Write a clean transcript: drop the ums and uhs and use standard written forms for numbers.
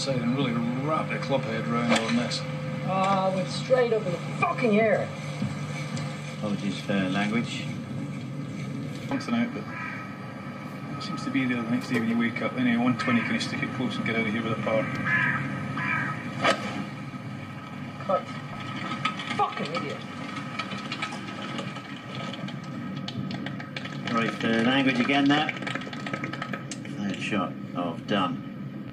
inside and really wrap the club head round on this. Ah, went straight up in the fucking air. Apologies for language. Something out, but it seems to be there the next day when you wake up. Anyway, 120, can you stick it close and get out of here with a par? Cut. Fucking idiot. Sorry for language again there. Third shot of Dunne.